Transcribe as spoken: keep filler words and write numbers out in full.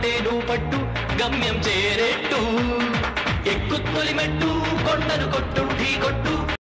నేను పట్టు గమ్యం చేరేట్టు ఎక్కు తొలిమెట్టు కొండను కొట్టు ఢీ కొట్టు